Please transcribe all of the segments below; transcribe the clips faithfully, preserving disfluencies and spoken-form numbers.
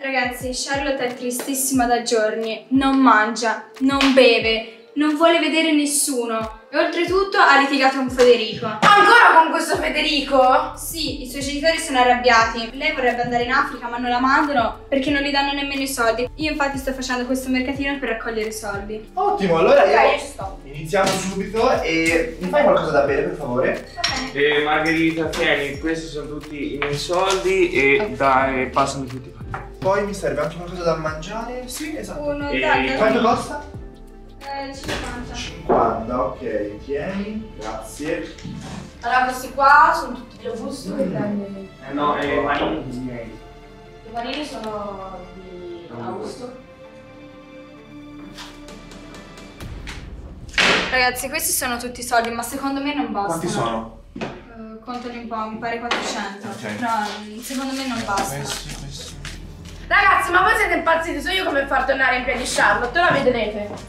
Ragazzi, Charlotte è tristissima da giorni, non mangia, non beve, non vuole vedere nessuno e oltretutto ha litigato con Federico. Ancora con questo Federico? Sì, i suoi genitori sono arrabbiati. Lei vorrebbe andare in Africa ma non la mandano perché non gli danno nemmeno i soldi. Io infatti sto facendo questo mercatino per raccogliere soldi. Ottimo, allora io Ok, ci sto. iniziamo subito e mi fai qualcosa da bere per favore? Eh, Margherita, tieni, questi sono tutti i miei soldi e Ok. dai, passami tutti. Poi mi serve anche qualcosa da mangiare? Sì, esatto. Uno, E dai, Quanto dai. costa? Eh, cinquanta. cinquanta, ok, tieni, grazie. Allora questi qua sono tutti di Augusto che prendi. Eh no, eh, panini miei. I panini sono di Augusto. Ragazzi, questi sono tutti i soldi, ma secondo me non bastano. Quanti sono? Uh, contali un po', mi pare quattrocento. Ok. No, mm, secondo me non bastano. Questi, questi. Ragazzi, ma voi siete impazziti? So io come far tornare in piedi Charlotte, la vedrete.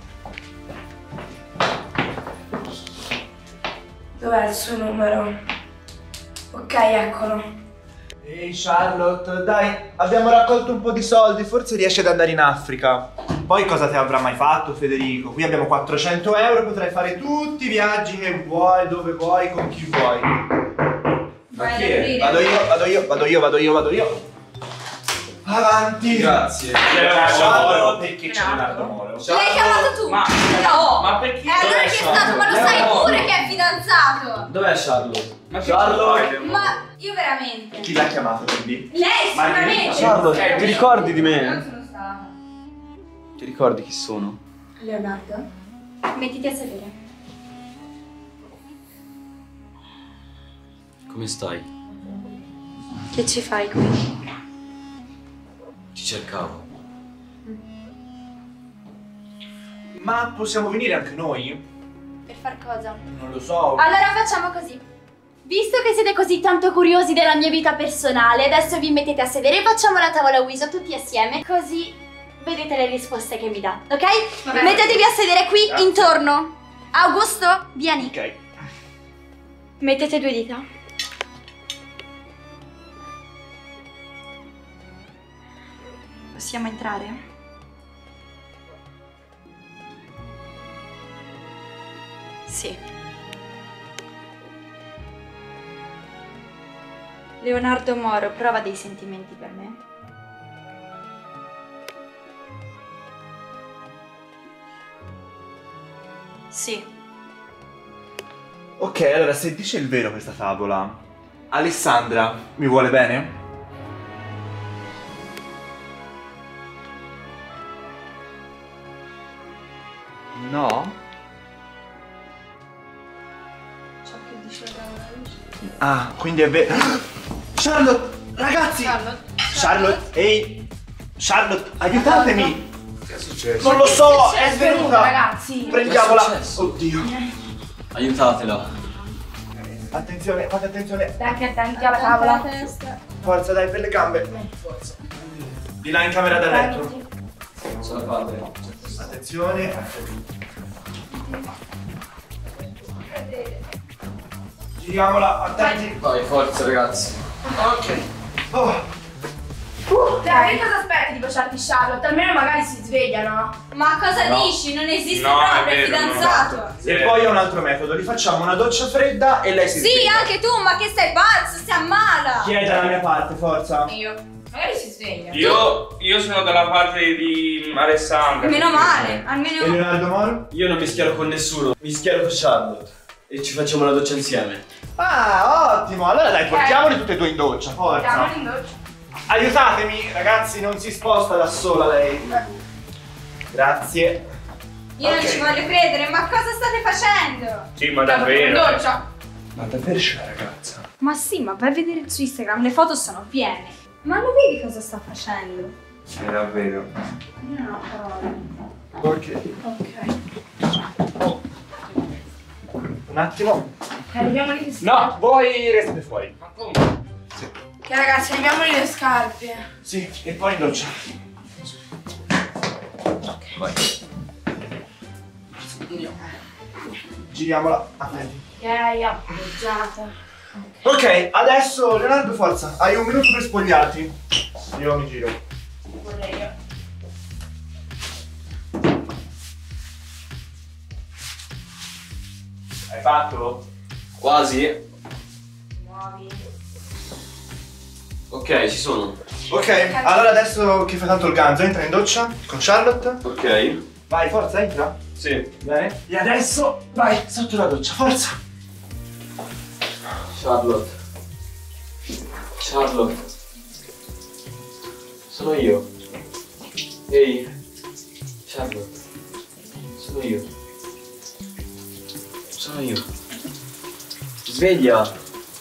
Dov'è il suo numero? Ok, eccolo. Ehi Charlotte, dai, abbiamo raccolto un po' di soldi, forse riesci ad andare in Africa. Poi cosa ti avrà mai fatto Federico? Qui abbiamo quattrocento euro, potrai fare tutti i viaggi che vuoi, dove vuoi, con chi vuoi. Vai ad chi è? aprire. Vado io, vado io, vado io, vado io, vado io. Avanti. Grazie. Charlotte, perché c'è Leonardo. Leonardo Moro? L'hai chiamato tu? Ma, No! ma perché? E allora Dov'è chi è Charlotte? stato? Ma lo sai Leonardo. pure che è fidanzato! Dov'è Charlotte? Ma che Charlotte. fai? Ma io veramente. Chi l'ha chiamato quindi? Lei Margherita. sicuramente. Charlotte, ti ricordi di Non me? sono stata. Ti ricordi chi sono? Leonardo? Mettiti a sedere. Come stai? Che ci fai qui? Ti cercavo. Ma possiamo venire anche noi? Per far cosa? Non lo so. Allora facciamo così. Visto che siete così tanto curiosi della mia vita personale, adesso vi mettete a sedere e facciamo la tavola Ouija tutti assieme, così vedete le risposte che mi dà, ok? Vabbè. Mettetevi a sedere qui Grazie. intorno. Augusto, vieni. Ok. Mettete due dita. Possiamo entrare? Sì. Leonardo Moro, prova dei sentimenti per me. Sì. Ok, allora se dice il vero questa favola, Alessandra mi vuole bene? No? Ciò che dice la Ah, quindi è vero. Charlotte, ragazzi! Charlotte. Charlotte, ehi! Charlotte, aiutatemi! Che è successo? Non lo so, È è svenuta, svenuta! ragazzi. Prendiamola! Che è successo? Oddio! Aiutatela. Attenzione, fate attenzione! Dai che attenti alla tavola. testa. Forza, dai, per le gambe! Forza. Di là in camera da letto! Ce la fate. Attenzione! Giriamola, attenti! Vai, forza ragazzi. Ok! Oh. Dai, che cosa aspetti di baciarti Charlotte? Almeno magari si svegliano. Ma cosa No. dici? Non esiste No, è proprio, è vero, fidanzato. Sì. E poi è un altro metodo, gli facciamo una doccia fredda e lei si Sì, sveglia. anche tu, ma che sei pazzo? Si ammala. Chi è dalla mia parte, forza? Io. Magari si sveglia. Io, io sono dalla parte di Alessandra. Meno male, E almeno. Leonardo Moro? Io non mi schiero con nessuno, mi schiero con Charlotte. E ci facciamo la doccia insieme. Ah, ottimo! Allora dai, portiamoli tutte e due in doccia, forza! Andiamo in doccia. Aiutatemi, ragazzi, non si sposta da sola lei. Grazie. Io non Ok. ci voglio credere, ma cosa state facendo? Sì, ma Andiamo in davvero. doccia. Ma davvero c'è la ragazza? Ma sì, ma vai a vedere su Instagram, le foto sono piene. Ma lo vedi cosa sta facendo? È davvero. Io non ho parole. Ok. Ok. Un attimo. Arriviamo lì le scarpe. No, voi restate fuori. Ma come? Che ragazzi, arriviamo lì le scarpe. Sì, e poi in doccia. Vai. Giriamola. Attenti. Ok, appoggiata. Ok, adesso Leonardo, forza. Hai un minuto per spogliarti. Io mi giro. fatto? Quasi. Muovi. Ok, ci sono. Ok, allora adesso che fai tanto il ganzo, entra in doccia con Charlotte. Ok. Vai, forza, entra. Sì. Bene. E adesso vai sotto la doccia, forza. Charlotte. Charlotte. Sono io. Ehi. Charlotte. Sono io. Sono io. Sveglia.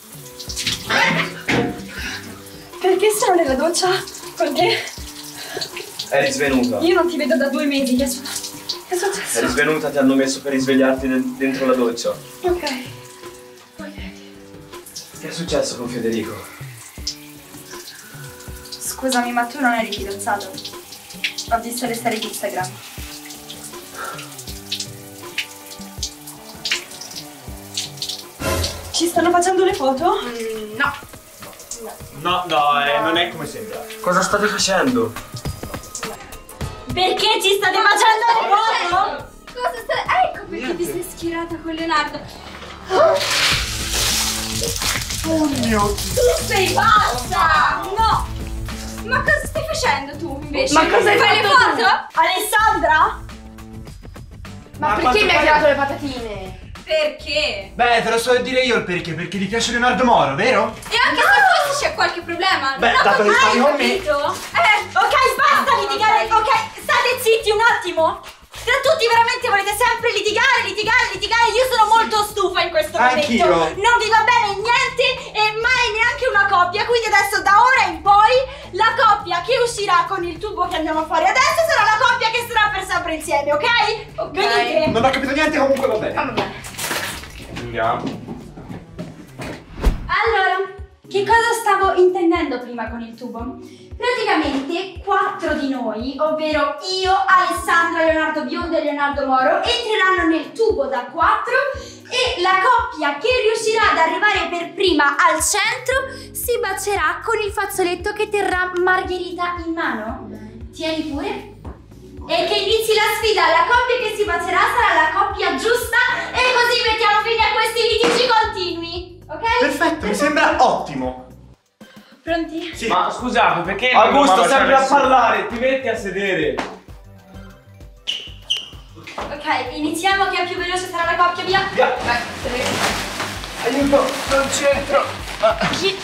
Perché sono nella doccia? Con te? Eri svenuta. Io non ti vedo da due mesi, che è, su- che è successo? Eri svenuta, ti hanno messo per risvegliarti de- dentro la doccia. Ok. Ok. Che è successo con Federico? Scusami, ma tu non eri fidanzato? Ho visto le storie di Instagram. Ci stanno facendo le foto? Mm, no. No, no, eh, non è come sembra. Cosa state facendo? Perché ci state facendo le foto? Cosa sta... Ecco perché ti sei schierata con Leonardo. Oh mio Dio. Tu sei pazza! No! Ma cosa stai facendo tu invece? Ma cosa hai Fai le fatto tu? foto? Alessandra? Ma, Ma perché quanto mi hai pare- tirato le patatine? Perché? Beh, te lo so dire io il perché, perché gli piace Leonardo Moro, vero? E anche se forse c'è qualche problema. Beh, non ho dato che mai stavi con me. capito. Eh, Ok, basta litigare, ok, state zitti un attimo. Tra tutti veramente volete sempre litigare, litigare, litigare. Io sono molto stufa in questo Anch'io. momento. Non vi va bene niente e mai neanche una coppia. Quindi adesso da ora in poi la coppia che uscirà con il tubo che andiamo a fare adesso sarà la coppia che sarà per sempre insieme, ok? Ok. Venite. Non ho capito niente, comunque va bene. Ah, va bene. Andiamo. Allora, che cosa stavo intendendo prima con il tubo? Praticamente quattro di noi, ovvero io, Alessandra, Leonardo Biondo e Leonardo Moro, entreranno nel tubo da quattro e la coppia che riuscirà ad arrivare per prima al centro si bacerà con il fazzoletto che terrà Margherita in mano. Tieni pure. E che inizi la sfida, la coppia che si bacerà sarà la coppia giusta e così mettiamo fine a questi litigi continui, ok? Perfetto, mi sembra ottimo. Pronti? Sì. Ma scusate, perché Augusto, non sempre a nessuno? parlare, ti metti a sedere. Ok, iniziamo che è più veloce sarà la coppia, via! Via. Aiuto, non c'entro. Chi,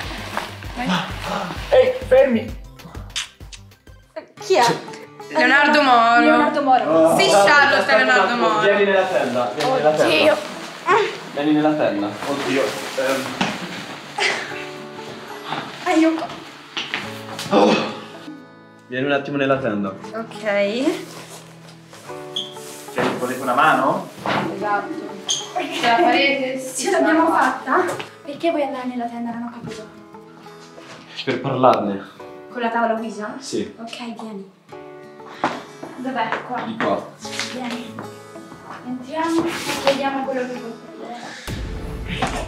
Ehi, fermi. chi è? Leonardo Moro. Leonardo Moro. Sì, Charlotte è Leonardo Moro. Vieni nella tenda, vieni nella tenda. Oddio. Vieni nella tenda. Oddio. ehm. Aiuto. Vieni un attimo nella tenda. ok. Cioè, volete una mano? Esatto. Ce la farete? Ce l'abbiamo fatta? Perché vuoi andare nella tenda? Non ho capito. Per parlarne. Con la tavola Ouija? Sì. Ok, vieni. Dov'è? Qua. Di qua. Vieni. Entriamo e chiediamo quello che vuoi prendere.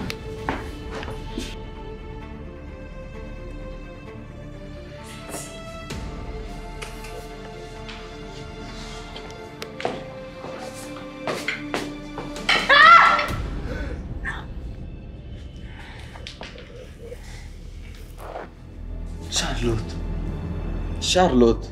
Charlotte. Charlotte.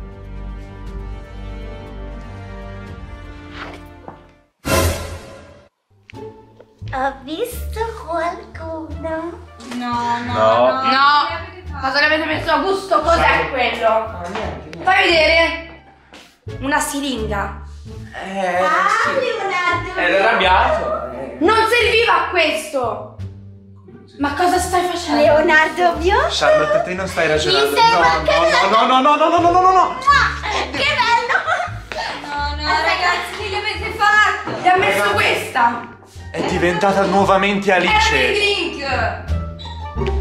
Ho visto qualcuno? No, no, No. no. No. Cosa ne avete messo a gusto? Cos'è quello? Fai vedere. Una siringa. Eh, Ah, sì. Leonardo! Era arrabbiato. eh. Non serviva a questo. Ma cosa stai facendo? Leonardo Biondo? Charlotte, te non stai ragionando. Mi stai No, mancando no, no, no, no, no, no, no, no, no. Che bello! No, no, ragazzi, che gli avete fatto? Ti ha messo questa. È diventata nuovamente Era Alice. il drink.